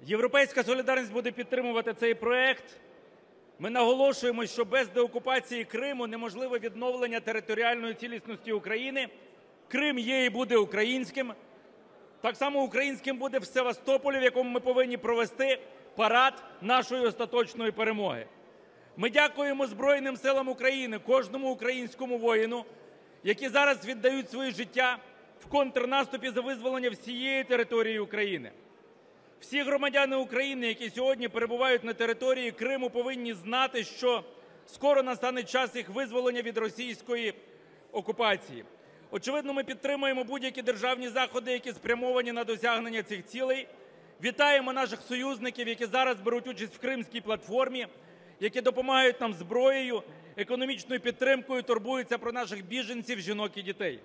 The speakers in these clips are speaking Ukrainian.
Європейська солідарність буде підтримувати цей проект. Ми наголошуємо, що без деокупації Криму неможливе відновлення територіальної цілісності України. Крим є і буде українським. Так само українським буде в Севастополі, в якому ми повинні провести парад нашої остаточної перемоги. Ми дякуємо Збройним Силам України, кожному українському воїну, які зараз віддають своє життя в контрнаступі за визволення всієї території України. Всі громадяни України, які сьогодні перебувають на території Криму, повинні знати, що скоро настане час їх визволення від російської окупації. Очевидно, ми підтримуємо будь-які державні заходи, які спрямовані на досягнення цих цілей. Вітаємо наших союзників, які зараз беруть участь в Кримській платформі, які допомагають нам зброєю, економічною підтримкою, турбуються про наших біженців, жінок і дітей.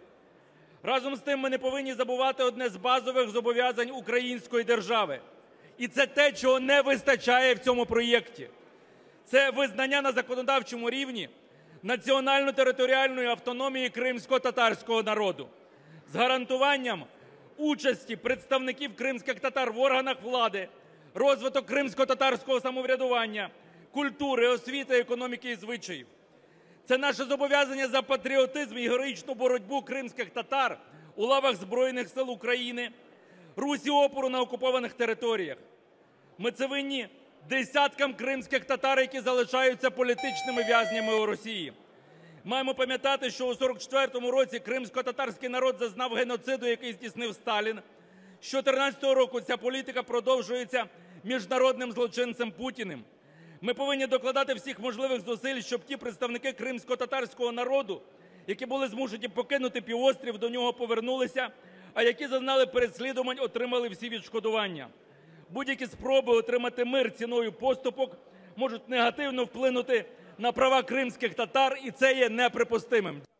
Разом з тим, ми не повинні забувати одне з базових зобов'язань української держави. І це те, чого не вистачає в цьому проєкті. Це визнання на законодавчому рівні національно-територіальної автономії кримськотатарського народу з гарантуванням участі представників кримських татар в органах влади, розвиток кримськотатарського самоврядування, культури, освіти, економіки і звичаїв. Це наше зобов'язання за патріотизм і героїчну боротьбу кримських татар у лавах Збройних Сил України, русі опору на окупованих територіях. Ми це винні десяткам кримських татар, які залишаються політичними в'язнями у Росії. Маємо пам'ятати, що у 1944 році кримськотатарський народ зазнав геноциду, який здійснив Сталін. З 2014 року ця політика продовжується міжнародним злочинцем Путіним. Ми повинні докладати всіх можливих зусиль, щоб ті представники кримськотатарського народу, які були змушені покинути півострів, до нього повернулися, а які зазнали переслідувань, отримали всі відшкодування. Будь-які спроби отримати мир ціною поступок можуть негативно вплинути на права кримських татар, і це є неприпустимим.